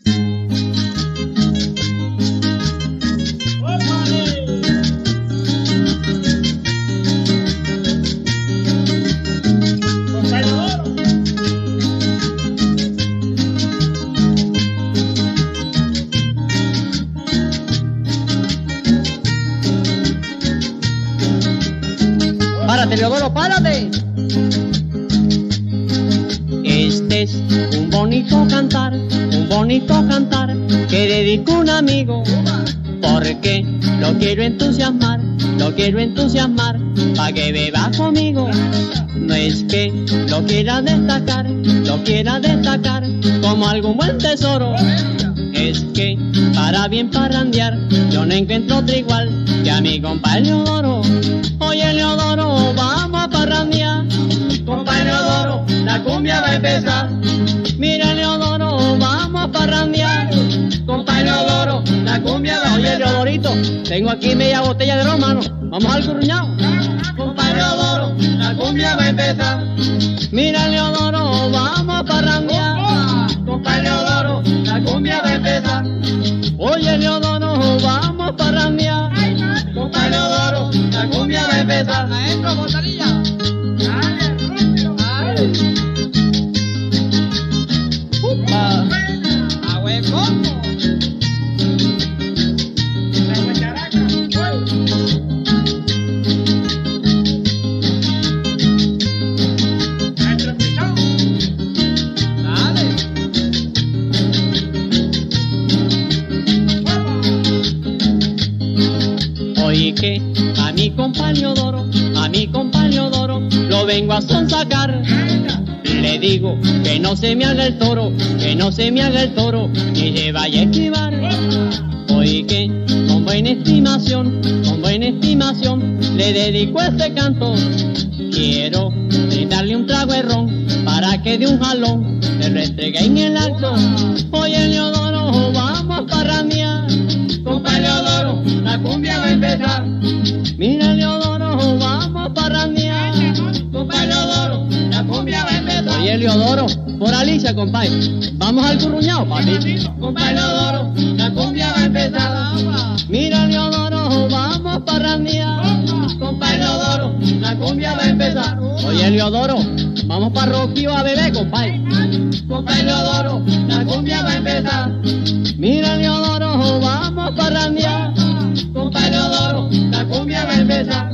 Párate, Leodoro, párate. Este es un bonito cantar que dedico a un amigo, porque lo quiero entusiasmar, pa' que beba conmigo. No es que lo quiera destacar como algún buen tesoro. Es que para bien parrandear yo no encuentro otro igual que a mi compa Leodoro. Oye Leodoro, vamos a parrandear, compa Leodoro, la cumbia va a empezar. Mira Leodoro, vamos a parrandear, compa Leodoro, la cumbia va a empezar. Oye Leodorito, tengo aquí media botella de ron, mano, vamos al curruñado. Compa Leodoro, la cumbia va a empezar. Mira Leodoro, vamos a parrandear, compa Leodoro, la cumbia va a empezar. Oye Leodoro, vamos a parrandear, compa Leodoro, la cumbia va a empezar. Maestro, botanilla. Dale, Rubio. Dale. A hueco. La guacharaca. Maestro Pichón. Dale. Oye que a mi compa Leodoro, lo vengo a sonsacar. Le digo que no se me haga el toro, ni se vaya a esquivar. Oye que con buena estimación, le dedico este canto. Quiero brindarle un trago de ron para que de un jalón se lo entregue en el alto. Oye Leodoro, vamos a parrandear, compa Leodoro, la cumbia va a empezar. Mira Leodoro, vamos a parrandear, compa Leodoro, la cumbia va a empezar. Oye Leodoro, por Alicia, compadre, vamos al curruñado, papi. Compa Leodoro, la cumbia va a empezar. Mira Leodoro, vamos a parrandear, compa Leodoro, la cumbia va a empezar. Oye Leodoro, vamos para Roquío a beber, compadre. Compa Leodoro, la cumbia va a empezar. Mira Leodoro, vamos a parrandear, compa Leodoro, la cumbia va a empezar.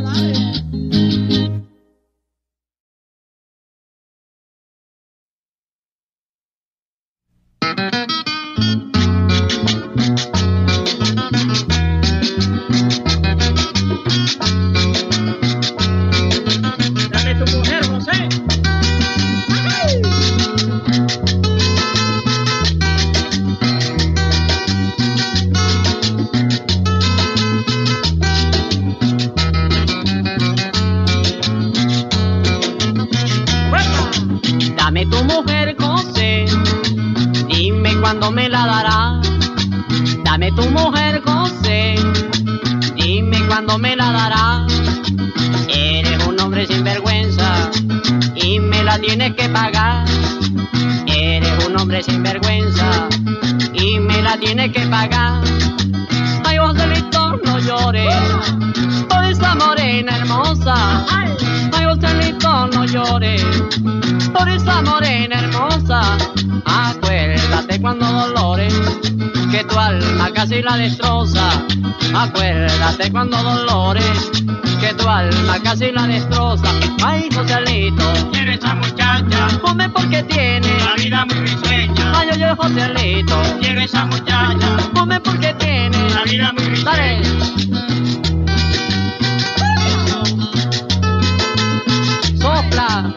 Dame tu mujer, José. Dame tu mujer, José, dime cuándo me la darás. Dame tu mujer, José, dime cuándo me la darás. Eres un hombre sin vergüenza y me la tienes que pagar. Eres un hombre sin vergüenza y me la tienes que pagar. Ay, Joselito, no llores por esa morena hermosa. Ay, Joselito, no llores por esa morena hermosa. Acuérdate cuando dolores, que tu alma casi la destroza. Acuérdate cuando dolores, que tu alma casi la destroza. Ay, Joselito, quiero esa muchacha, ponme porque tiene la vida muy risueña. Ay, oye, Joselito, Quiero esa muchacha, ponme porque tiene la vida muy risueña. Dale. Sopla.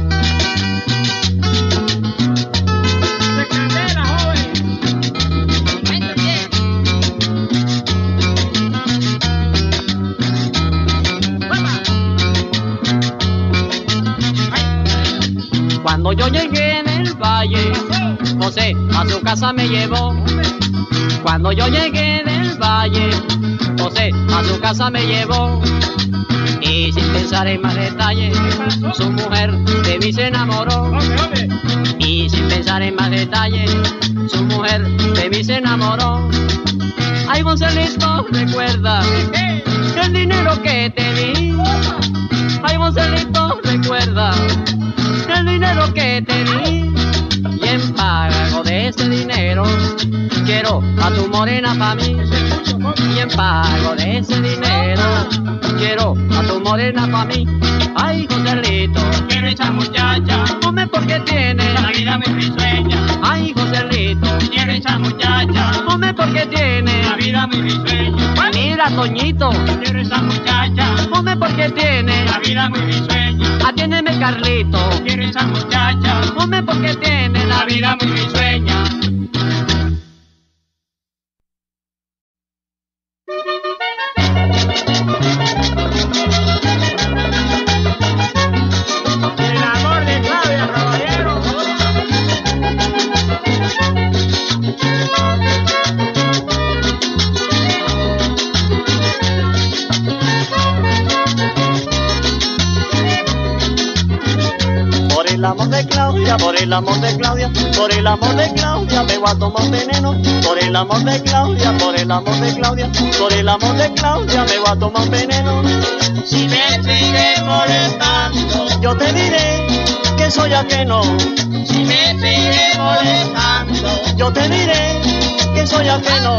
Cuando yo llegué del valle, José a su casa me llevó. Cuando yo llegué del valle, José a su casa me llevó. Y sin pensar en más detalles, su mujer de mí se enamoró. Y sin pensar en más detalles, su mujer de mí se enamoró. Ay, Gonzalito, recuerda el dinero que te di. Ay, Gonzalito, recuerda el dinero que te di. Y en pago de ese dinero quiero a tu morena pa' mí. Y en pago de ese dinero quiero a tu morena pa' mí. Ay, Joselito, quiero esa muchacha, come porque tiene la vida me risueña. Ay, Joselito, Quiero esa muchacha, come porque tiene la vida me risueña. Mira, Toñito, Quiero esa muchacha, come porque tiene la vida me risueña. Atiéndeme, Carlito, Quiero esa muchacha, come porque tiene la vida me risueña. El amor de Claudia, caballero. Por el amor de Claudia, por el amor de Claudia, por el amor de Claudia me voy a tomar veneno. Por el amor de Claudia, por el amor de Claudia, por el amor de Claudia me voy a tomar veneno. Si me sigue molestando, Yo te diré que soy ajeno. si me sigue molestando, Yo te diré que soy ajeno.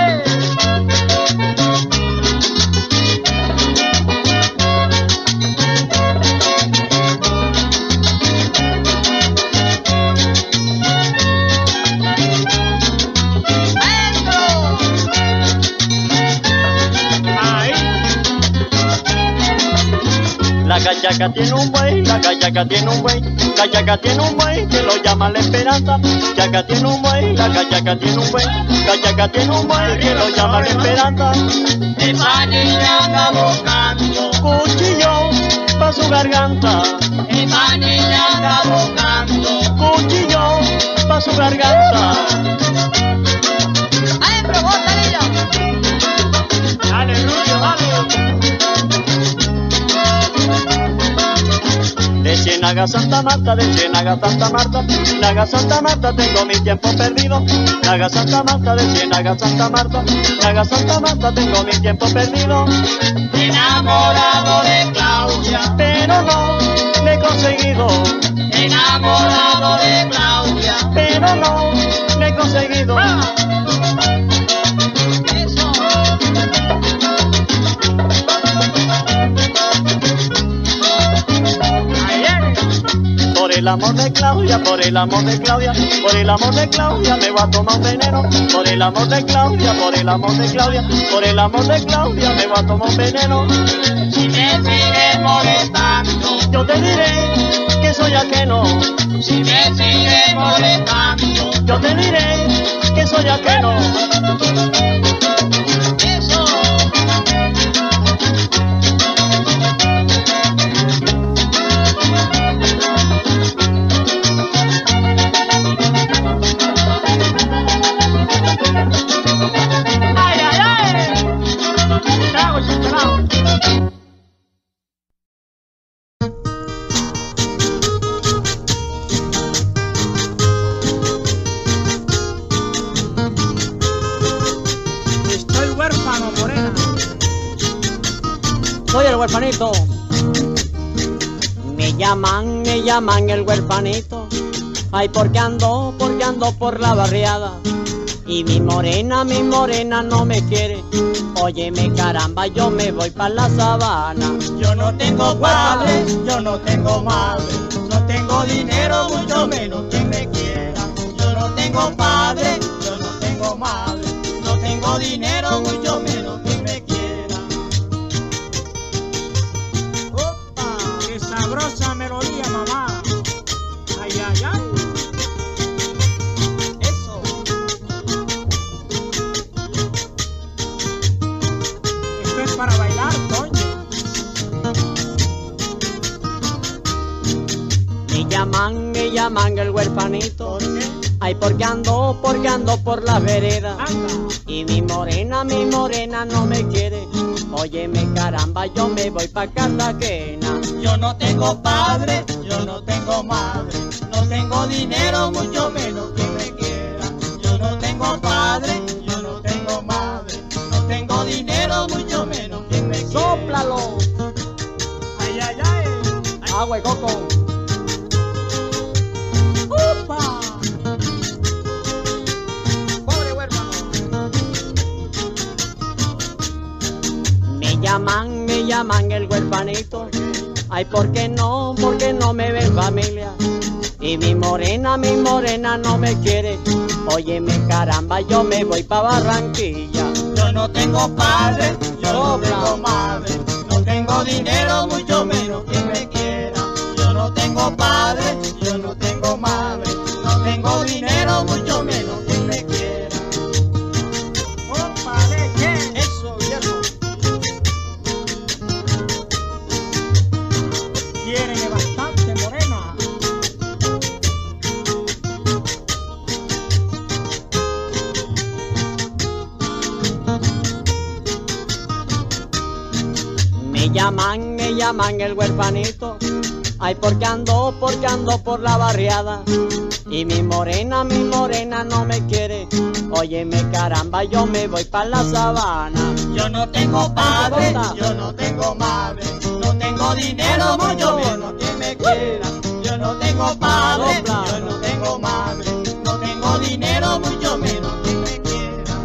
ahí, La cachaca tiene un buey, la cachaca tiene un buey, cachaca tiene un buey que lo llama la esperanza. Cachaca tiene un buey, la cachaca tiene un buey, cachaca tiene un buey que lo llama la esperanza. esa niña anda buscando, Cuchillo pa' su garganta, esa niña anda buscando. cuchillo pa' su garganta. Dale, Rubio, dale. De Ciénaga a Santa Marta, de Ciénaga a Santa Marta, Naga Santa Marta, tengo mi tiempo perdido. Naga Santa Marta, de Ciénaga a Santa Marta, Naga Santa Marta, tengo mi tiempo perdido. Enamorado de Claudia, Pero no le he conseguido, enamorado de Claudia. pero no le he conseguido. Eso. Por el amor de Claudia, por el amor de Claudia, por el amor de Claudia me voy a tomar un veneno. Por el amor de Claudia, por el amor de Claudia, por el amor de Claudia me voy a tomar un veneno. Si me sigue molestando, Yo te diré que soy ajeno. si me sigue molestando. Yo te diré que soy ajeno. Eso. Ay, ay, ay. Trago, chocolate. Estoy huérfano, morena. Soy el huerfanito. Me llaman el huerfanito. Ay, porque ando por la barriada. Y mi morena no me quiere. Óyeme, caramba, yo me voy pa' la sabana. Yo no tengo padre, yo no tengo madre, no tengo dinero, mucho menos quien me quiera. Yo no tengo padre, yo no tengo madre, no tengo dinero, mucho menos quien me quiera. ¡Opa! ¡Qué sabrosa melodía, mamá! ¡Ay, ay, ay! ¡Eso! Esto es para bailar, Toño. Me llaman el huerfanito. ¿Por qué? Ay, porque ando por la vereda. Anda. Y mi morena no me quiere. Óyeme caramba, yo me voy pa' Cartagena. Yo no tengo padre, yo no tengo madre, no tengo dinero, mucho menos quien me quiera. Yo no tengo padre, yo no tengo madre, no tengo dinero, mucho menos quien me quiera. ¡Sóplalo! Ay, ay, ay. Agua y coco. ¡Upa! Pobre huérfano. Me llaman el huerfanito. Ay, ¿por qué no me ven familia? Y mi morena no me quiere. Óyeme caramba, yo me voy pa' Barranquilla. Yo no tengo padre, yo no tengo madre, no tengo dinero, mucho menos quien me quiera. Yo no tengo padre, yo no tengo madre, no tengo dinero, mucho menos quien me quiera. ¡Opa, leche! Eso, viejo. Quieren bastante, morena. Me llaman el huerfanito. Ay, porque ando por la barriada. Y mi morena no me quiere. Óyeme caramba, yo me voy pa' la sabana. Yo no tengo padre, yo no tengo madre, no tengo dinero, mucho menos quien me quiera. Yo no tengo padre, yo no tengo madre, no tengo dinero, mucho menos quien me quiera.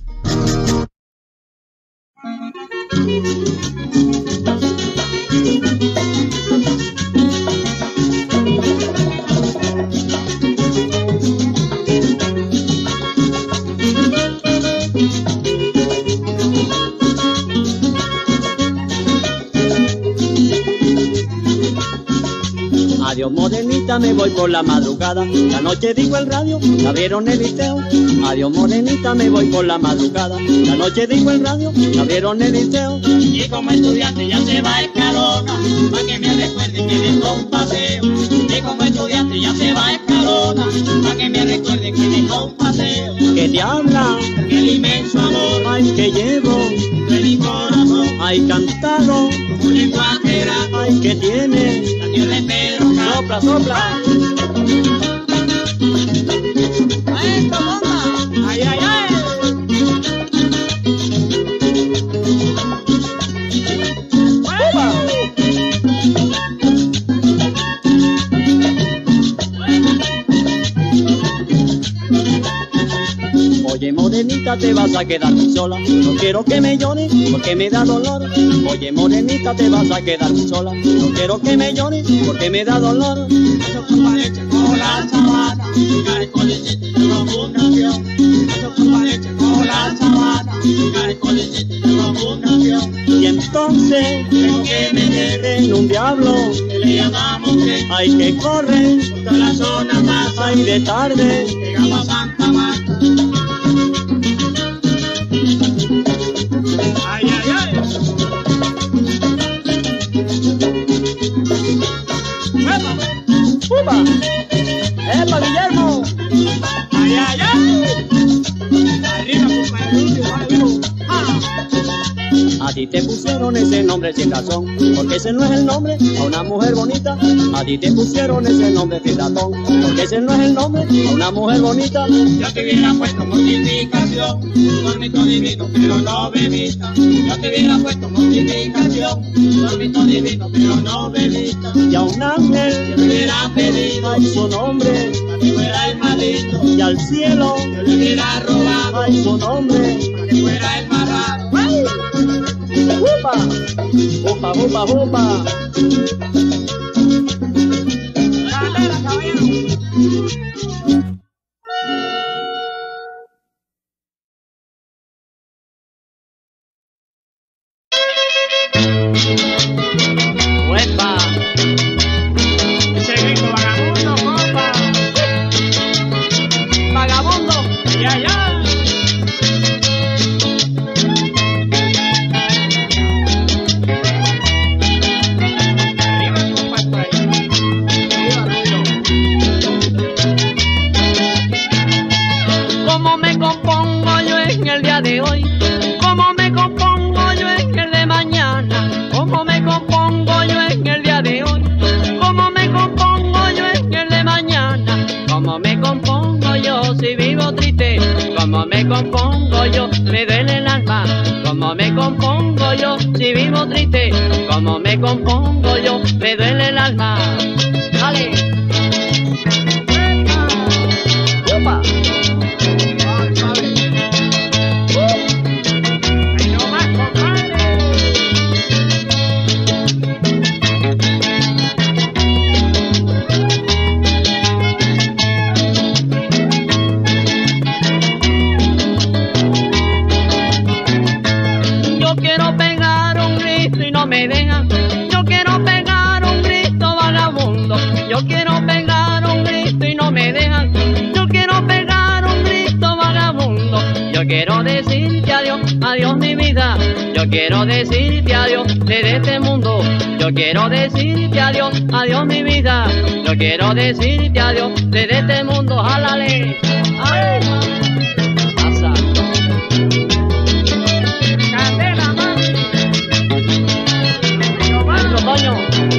Adiós morenita, me voy por la madrugada. La noche digo el radio, la abrieron el liceo. Adiós morenita, me voy por la madrugada. La noche digo el radio, la abrieron el liceo. Y como estudiante ya se va Escalona, pa' que me recuerde que dejó un paseo. Y como estudiante ya se va Escalona, pa' que me recuerde que dejó un paseo. Que te habla, Que el inmenso amor ay que llevo, de mi corazón, ay cantado, un lenguaje grato, ay que tiene. la tierra de Pedro Castro. Sopla, sopla. ¡Maestro, bomba! ¡Ay, ay, ay! Oye morenita, te vas a quedar muy sola. No quiero que me llores porque me da dolor. Oye morenita, te vas a quedar muy sola. No quiero que me llores porque me da dolor. Eso fue para leche con la sabana, caracolecito y yo un avión. Eso fue para leche con la sabana, caracolecito y yo un avión. Y entonces Tengo que meter en un diablo que le llamamos que hay que correr. toda la zona pasa Ay de tarde, llegamos a Santa Marta. Ay, ay, ay. ¡Upa! ¡Epa, Guillermo! Ay, ay, ay. Arriba, compadre, arriba. Ah. A ti te pusieron ese nombre sin razón, porque ese no es el nombre a una mujer bonita. A ti te pusieron ese nombre sin razón, porque ese no es el nombre a una mujer bonita. Yo te hubiera puesto mortificación, dormito divino, pero no bebita. Yo te hubiera puesto mortificación, dormito divino, pero no bebita. Y a un ángel Yo te hubiera pedido ay su nombre, para que fuera el maldito. y al cielo Yo le hubiera robado ay su nombre. para que fuera el más raro. ¡Upa! ¡Upa, upa, upa! Candela, caballero. ¡Uepa! Ese grito vagabundo, compa. ¡Vagabundo! Ya, ya. Arriba, compa, por ahí. Arriba, ¿Cómo me compongo yo en el día de hoy? ¿Cómo me compongo yo en el día yo si vivo triste? ¿Cómo me compongo yo? Me duele el alma. ¿Cómo me compongo yo si vivo triste? ¿Cómo me compongo yo? Me duele el alma. ¡Dale! ¡Upa! Me dejan. Yo quiero pegar un grito vagabundo. Yo quiero pegar un grito y no me dejan. Yo quiero pegar un grito vagabundo. Yo quiero decirte adiós, adiós mi vida. Yo quiero decirte adiós desde este mundo. Yo quiero decirte adiós, adiós mi vida. Yo quiero decirte adiós desde este mundo. ¡Jálale! ¡Ay! Pasa. Candela, mami. Toño.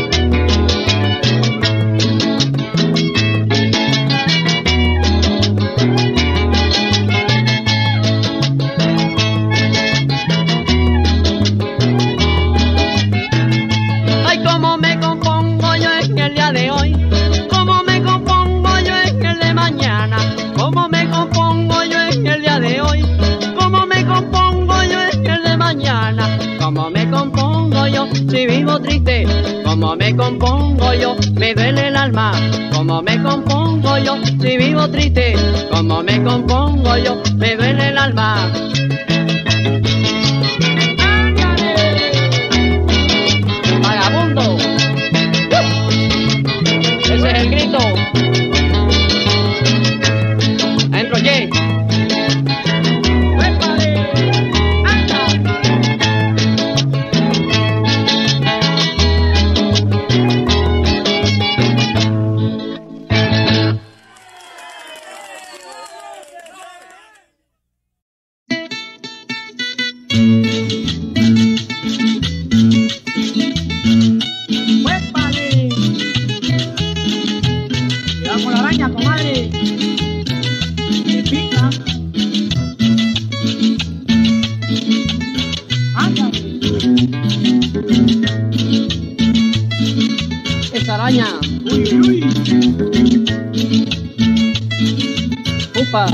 Ay, cómo me compongo yo en el día de hoy, cómo me compongo yo en el de mañana, cómo me compongo yo en el día de hoy, cómo me compongo yo en el de mañana, cómo me compongo yo si vivo triste, cómo me compongo yo, me duele el alma, cómo me compongo yo si vivo triste, cómo me compongo yo, me duele el alma. Vagabundo, ese es el grito. Adentro, ¿qué? Araña. Uy, uy. Upa.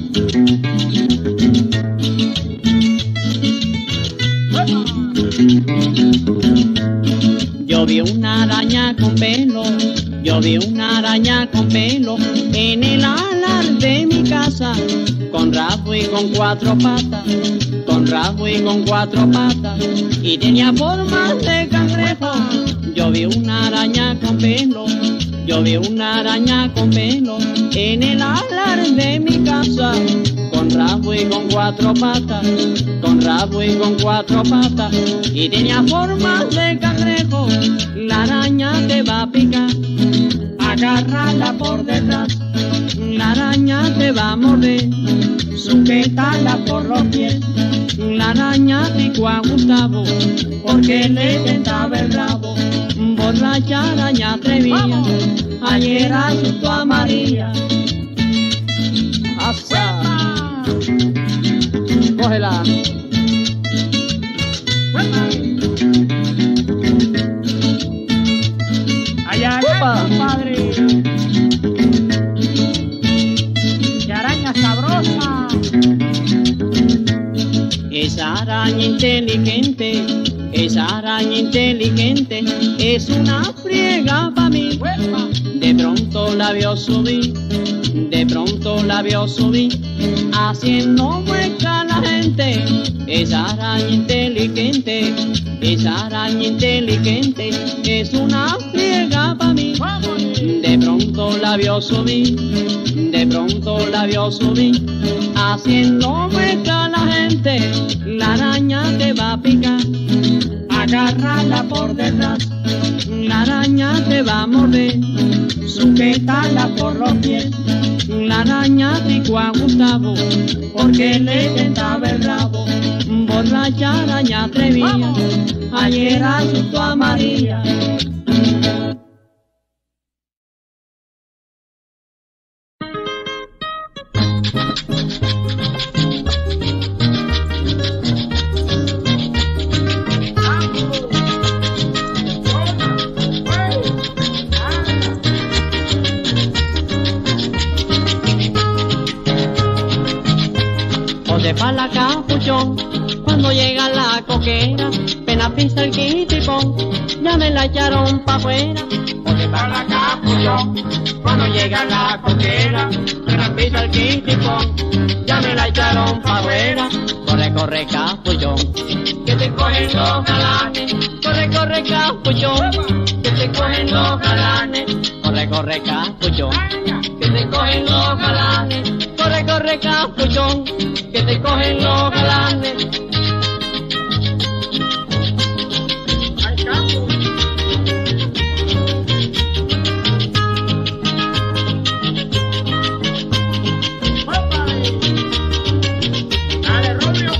Yo vi una araña con pelo, yo vi una araña con pelo en el alar de mi casa, con rabo y con cuatro patas, con rabo y con cuatro patas, y tenía forma de cangrejo. Yo vi una araña con pelo, yo vi una araña con pelo en el alar de mi casa, con rabo y con cuatro patas, con rabo y con cuatro patas, y tenía forma de cangrejo. La araña te va a picar, agárrala por detrás, la araña te va a morder, sujétala por los pies. La araña picó a Gustavo porque le tentaba el rabo. Borracha araña atrevía, ayer asustó a María. ¡Asa! Cógela. Allá, compadre. ¡Qué araña sabrosa! Esa araña inteligente, esa araña inteligente, es una friega pa' mí. De pronto la vio subir, de pronto la vio subir, haciendo mueca a la gente. Esa araña inteligente, esa araña inteligente, es una friega pa' mí. De pronto la vio subir, de pronto la vio subir, haciendo mueca a la gente. La araña te va a picar, agárrala por detrás, la araña te va a morder, sujétala por los pies. La araña picó a Gustavo porque le tentaba el rabo. Borracha araña atrevía, ayer asustó a María. Josefa la capuchón, cuando llega la coquera, pena pisa el quitipón, ya me la echaron pa' afuera. Josefa la capuchón, cuando llega la coquera, pena pisa el quitipón, ya me la echaron pa' afuera. Corre, corre, capuchón, que te cogen los galanes. Corre, corre, capuchón, que te cogen los galanes. Corre, corre, capuchón, que te cogen los galanes. Corre, corre, capuchón, que te cogen los galanes. ¡Ay, capo! ¡Dale, Rubio!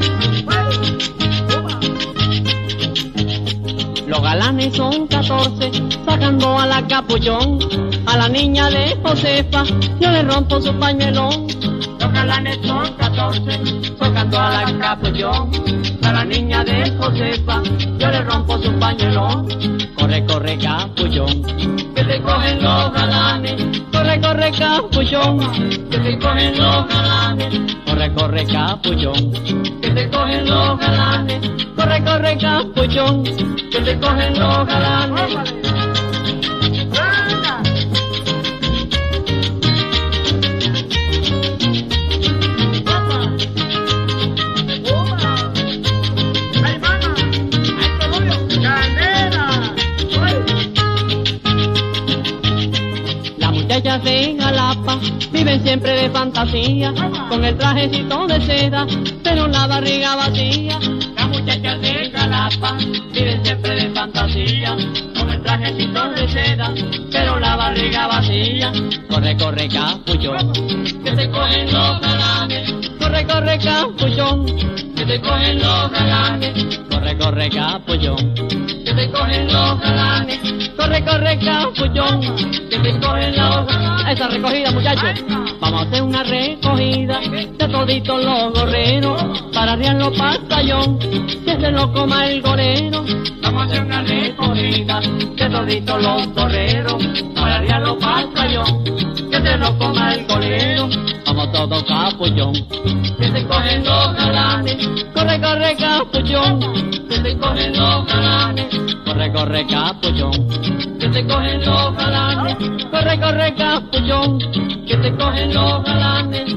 Los galanes son 14, sacando a la capuchón. A la niña de Josefa, yo le rompo su pañuelón. Los galanes son 14, sacando a la capuchón. A la niña de Josefa, yo le rompo su pañuelón. Corre, corre, capuchón, que te cogen los galanes. Corre, corre, capuchón, que te cogen los galanes. Corre, corre, capuchón, que te cogen los galanes. Corre, corre, capuchón, que te cogen los galanes. Muchachas de Jalapa viven siempre de fantasía, con el trajecito de seda, pero la barriga vacía. Las muchachas de Jalapa viven siempre de fantasía, con el trajecito de seda, pero la barriga vacía. Corre, corre, capuchón, que te cogen los galanes. Corre, corre, capuchón, que te cogen los galanes. Corre, corre, capuchón, que te cogen los galanes. Corre, corre, capuchón, que te cogen los galanes. Esa recogida, muchachos. Vamos a hacer una recogida de toditos los gorreros para arriar los pantallón, que se lo coma el gorero. Vamos a hacer una recogida de toditos los gorreros para arriar los pantallón, que se lo coma el gorero. Vamos todos, capuchón, que te cogen los galanes. Corre, corre, capuchón, que te cogen los galanes. Corre, corre, capuchón, que te cogen los galanes. Corre, corre, capuchón, que te cogen los galanes.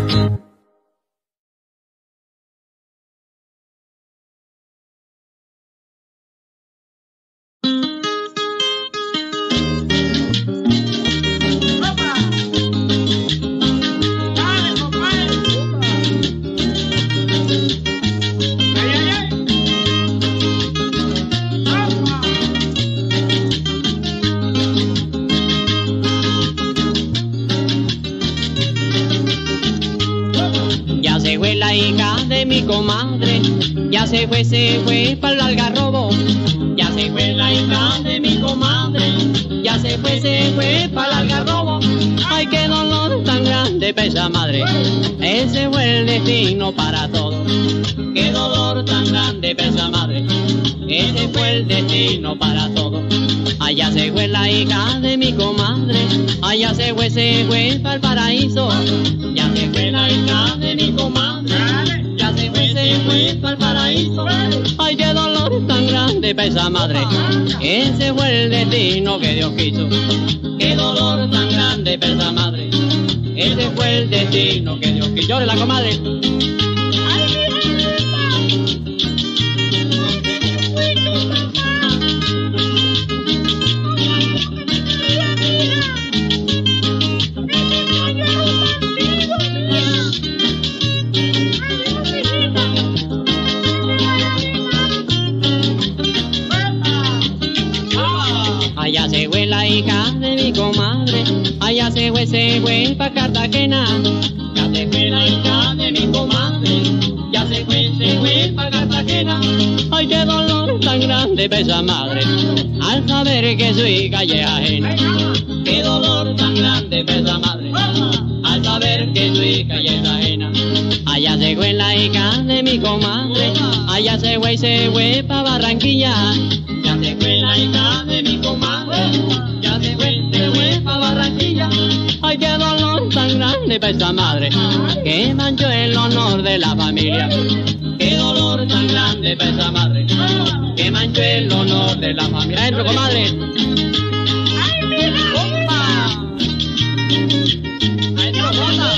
La hija de mi comadre ya se fue para el algarrobo. Ya se fue la hija de mi comadre, ya se fue para el algarrobo. Ay, qué dolor tan grande para esa madre, ese fue el destino para todos. Qué dolor tan grande para esa madre, ese fue el destino para todos. Allá se fue la hija de mi comadre, allá se fue para el paraíso. Ya se fue la hija de mi comadre, ya se fue para el paraíso. Ay, qué dolor tan grande para esa madre, ese fue el destino que Dios quiso. Qué dolor tan grande para esa madre, ese fue el destino que Dios quiso. Llore la comadre. Allá se fue la hija de mi comadre, allá se fue pa' Cartagena. Ya se fue la hija de mi comadre, ya se fue pa' Cartagena. Ay, qué dolor tan grande pa' esa madre, al saber que su hija es ajena. Qué dolor tan grande pa' esa madre, al saber que su hija es ajena. Allá se fue la hija de mi comadre, allá se fue pa' Barranquilla. Ya se fue la hija de mi comadre, ya se fue pa' Barranquilla. Ay, qué dolor tan grande grande para esa madre que manchó el honor de la familia. Qué dolor tan grande para esa madre que manchó el honor de la familia. Adentro, comadre. Adentro, comadre.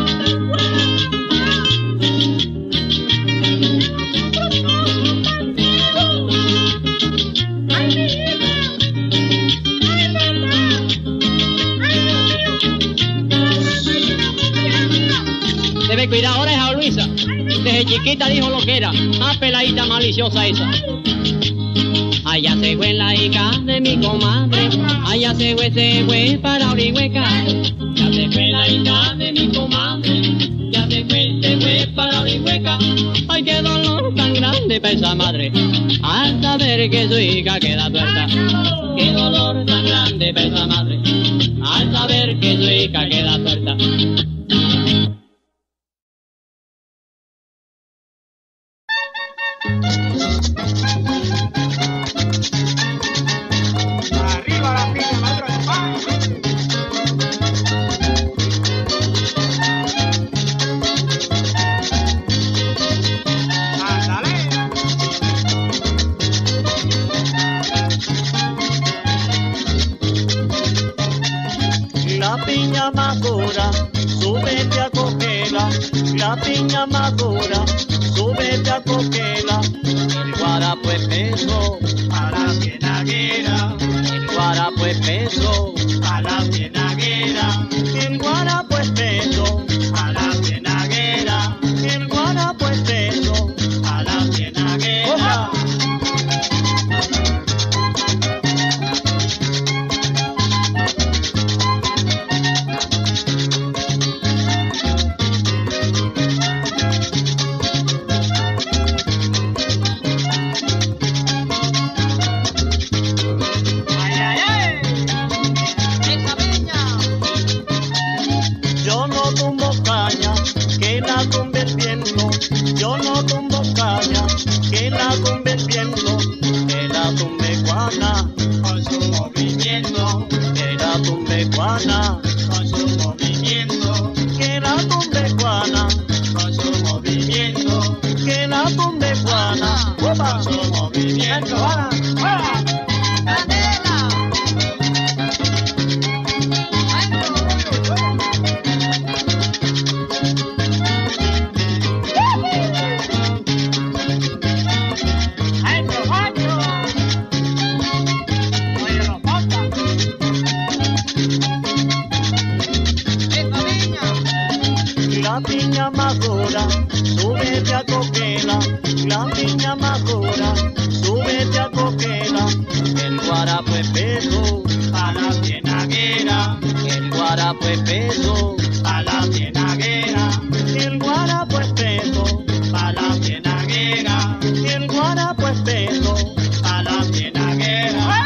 Debe cuidar ahora esa Luisa. Desde chiquita dijo lo que era. Más peladita maliciosa esa. Allá se fue la hija de mi comadre. Allá se fue para Orihueca. Ya se fue la hija de mi comadre. Ya se fue para Orihueca. Ay, qué dolor tan grande para esa madre al saber que su hija queda tuerta. Qué dolor tan grande para esa madre al saber que su hija queda tuerta. Arriba la piña, maestro. Ándale. La piña madura, súbete a cogerla. La piña madura, súbete a cogerla. El guarapo es peso A la cienaguera, el guarapo es peso a la cienaguera, el guarapo es peso a la cienaguera, el guarapo es peso. a la cienaguera. Ay, ay, ay. Esa piña. Yo no tumbo caña, que la tumbe el viento. Yo no tumbo caña, que la tumbe el viento. Que la tumbe Juana, Con su movimiento, que la tumbe Juana, con su movimiento, que la tumbe Juana, con su movimiento, que la tumbe Juana. con su movimiento. ¡Candela! ¡Ay, Robacho! Oye, Robacha. ¡Esta niña! La piña madura, súbete a cogerla. La piña madura, súbete a cogerla. El guarapo es peso, A la cienaguera, el guarapo es peso, a la cienaguera, el guarapo es peso, a la cienaguera, el guarapo es peso. a la cienaguera.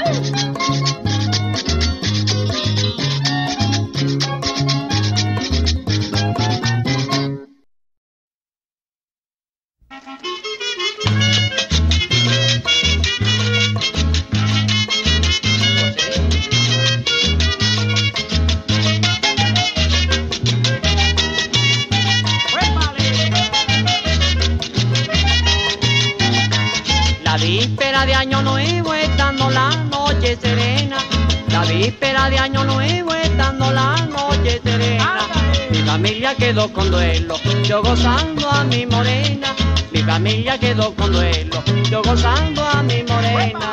La víspera de Año Nuevo, estando la noche serena. La víspera de Año Nuevo, estando la noche serena. Mi familia quedó con duelo, yo gozando a mi morena. Mi familia quedó con duelo, yo gozando a mi morena.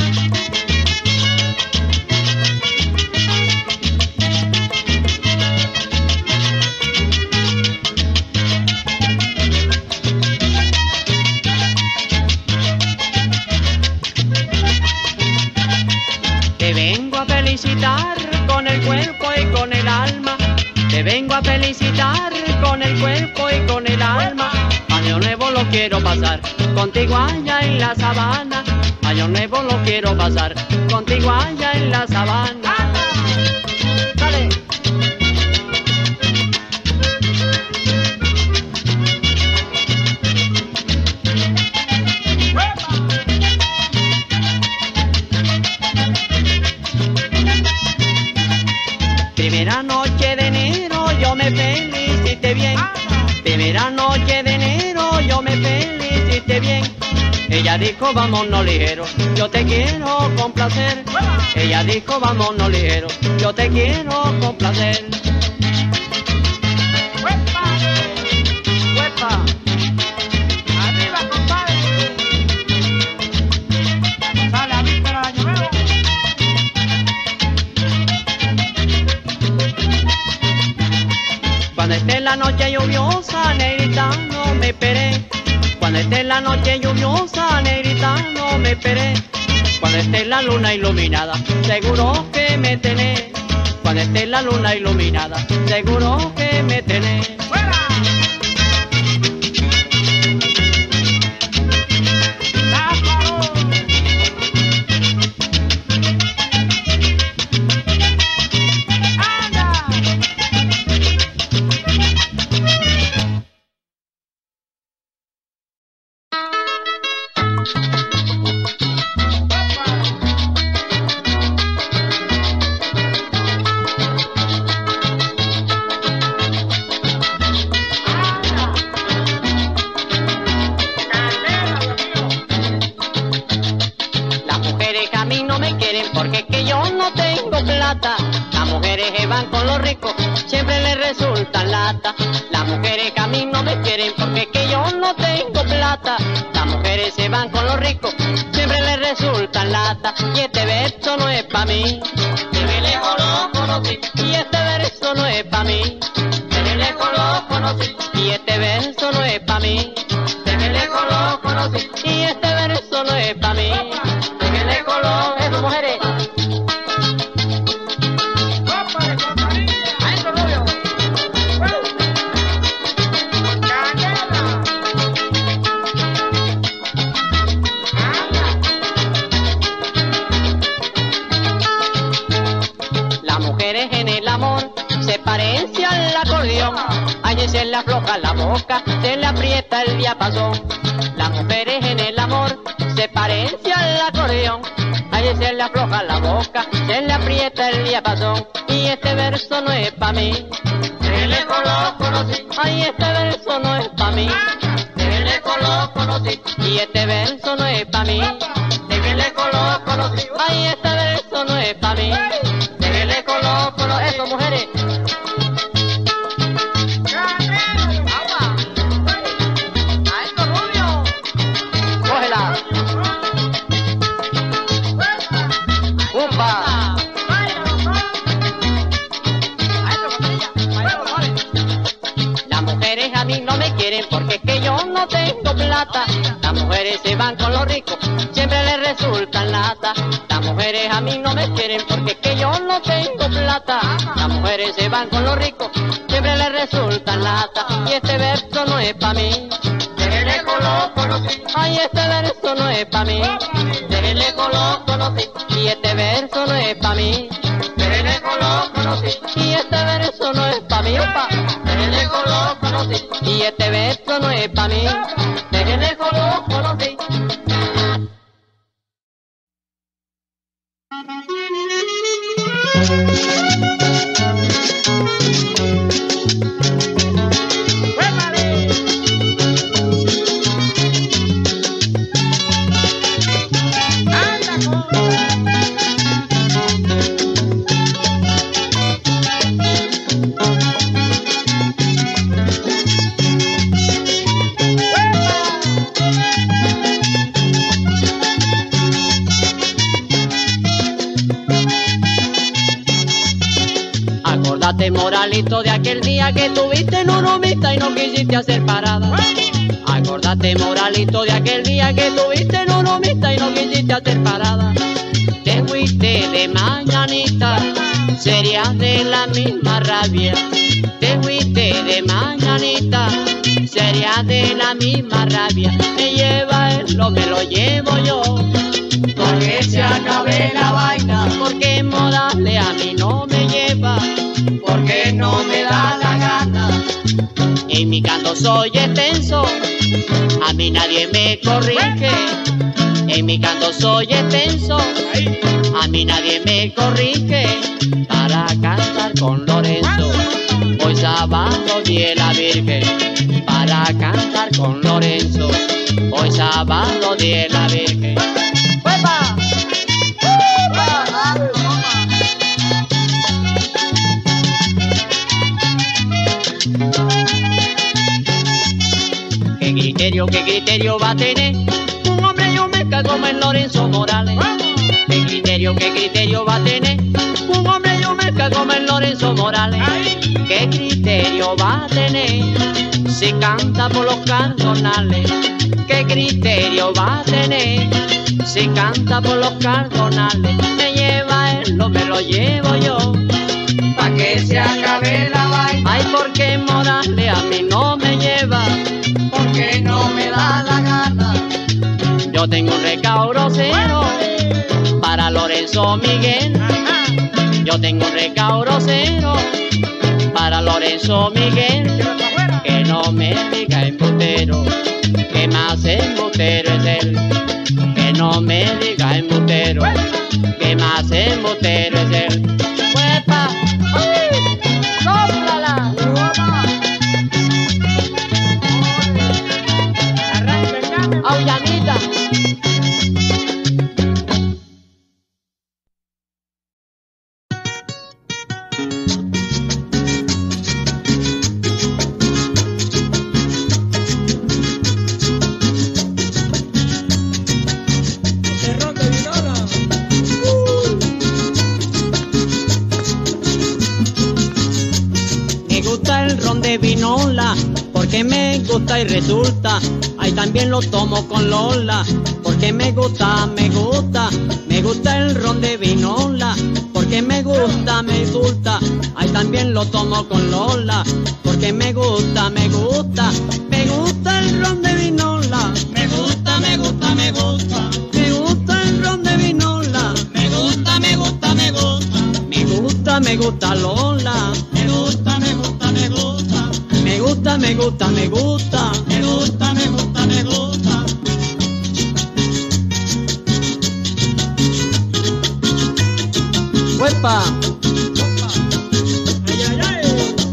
Te vengo a felicitar con el cuerpo y con el alma. Te vengo a felicitar con el cuerpo y con el alma. Año nuevo lo quiero pasar contigo allá en la sabana. Año nuevo lo quiero pasar contigo allá en la sabana. Dale. Primera noche de enero yo me pelo Primera noche de enero yo me felicité bien. Ella dijo vámonos ligero, yo te quiero complacer. Ella dijo vámonos ligero, yo te quiero complacer. ¡Huepa! ¡Huepa! ¡Arriba, compadre! Sale a víspera de Año Nuevo. Cuando esté la noche lluviosa, negrita, no me esperé. Cuando esté la noche lluviosa, negrita, no me esperé. Cuando esté la luna iluminada, seguro que me tenés. Cuando esté la luna iluminada, seguro que me tenés. ¡Fuera! Porque es que yo no tengo plata. Las mujeres que van con los ricos siempre les resultan lata. Las mujeres que a mí no me quieren porque es que yo no tengo plata. Las mujeres se van con los ricos siempre les resultan lata. Y este verso no es pa' mí, desde lejos lo conocí. Y este verso no es pa' mí, desde lejos lo conocí. Y este verso no es pa' mí, desde lejos lo conocí. Y este verso no es pa' mí, desde lejos lo conocí. Mujeres. Las mujeres en el amor se parecen al acordeón. Allí se le afloja la boca, se le aprieta el diapasón. Las mujeres en el amor se parecen al acordeón. Allí se le afloja la boca, se le aprieta el diapasón. Y este verso no es pa' mí, de lejos lo conocí. Ay, este verso no es pa' mí, de lejos lo conocí. Y este verso no es pa' mí, de lejos lo conocí. Ay, este verso no es pa' mí, de lejos lo conocí. Eso, mujeres. Cógela. Las mujeres a mí no me quieren porque es que yo no tengo plata. Las mujeres se van con los ricos, siempre les resultan lata. Las mujeres a mí no me quieren porque es que yo no tengo plata. Las mujeres se van con los ricos, siempre les resultan lata. Y este verso no es pa' mí, desde lejos lo conocí. Ay, este verso no es pa' mí, desde lejos lo conocí. Y este verso no es pa' mí, desde lejos lo conocí. Y este verso no es pa' mí, opa, desde lejos lo conocí. Y este verso no es pa' mí, desde lejos lo conocí. Acordate, Moralito, de aquel día que tuviste en Urumita y no quisiste hacer parada. Acordate, Moralito, de aquel día que tuviste en Urumita y no quisiste hacer parada. Te fuiste de mañanita, serías de la misma rabia. Te fuiste de mañanita, serías de la misma rabia. Me lleva él, lo me lo llevo yo, porque se acabe la vaina. Porque Morales a mí no me lleva, porque no me da la gana. En mi canto soy extenso, a mí nadie me corrige. En mi canto soy extenso, a mí nadie me corrige. Para cantar con Lorenzo voy sábado de la Virgen para cantar con Lorenzo. Hoy sábado de la Virgen. ¡Huepa! ¿Qué criterio va a tener un hombre y un meca como el Lorenzo Morales? ¿Qué criterio va a tener un hombre y un meca como el Lorenzo Morales? ¿Qué criterio va a tener si canta por los cardonales? ¿Qué criterio va a tener si canta por los cardonales? Me lleva él, no me lo llevo yo, pa' que se acabe la vaina. Ay, porque Morales a mí no me lleva, porque no me da la gana. Yo tengo un recaudo cero para Lorenzo Miguel. Yo tengo un recaudo cero para Lorenzo Miguel. Que no me diga embustero, que más embustero es él. Que no me diga embustero, que más embustero es él. ¡Huepa! ¡Sóplala! ¡Aullanita! De vinola, porque me gusta y resulta, ahí también lo tomo con Lola, porque me gusta el ron de vinola, porque me gusta, ahí también lo tomo con Lola, porque me gusta el ron de vinola, me gusta el ron de vinola, me gusta Lola, me gusta. ¡Huepa! ¡Ay, ay, ay!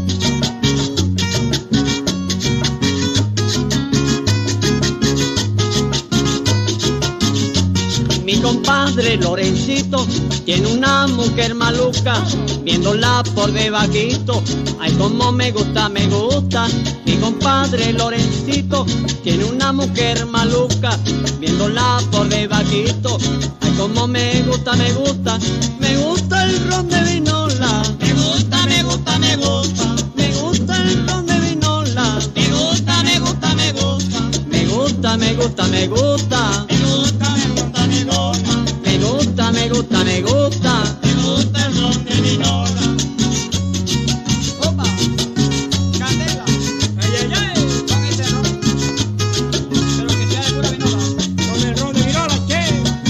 Mi compadre Lorencito tiene una mujer maluca, viéndola por debajito. Ay, como me gusta. Mi compadre Lorencito tiene una mujer maluca, viéndola por debajito. Ay, como me gusta. Me gusta el ron de vinola. Me gusta el ron de vinola. Me gusta el ron de vinola. Me gusta el ron de vinola. Opa, candela. Ay, ay, ay, con ese ron. Pero que sea de pura vinola. Con el ron de vinola, che.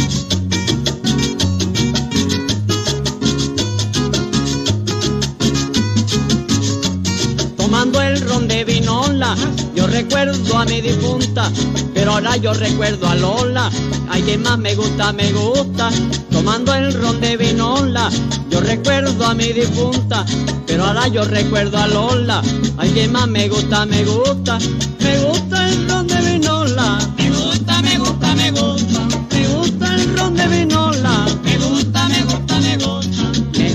Tomando el ron de vinola, yo recuerdo a mi difunta, pero ahora yo recuerdo a Lola. Ay, que más me gusta. Tomando el ron de vinola, yo recuerdo a mi difunta, pero ahora yo recuerdo a Lola. Ay, que más me gusta. Me gusta el ron de vinola. Me gusta el ron de vinola. Me gusta el ron de vinola. Me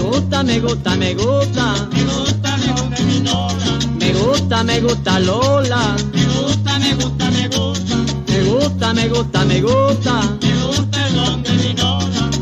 gusta Lola. Me gusta el ron de vinola.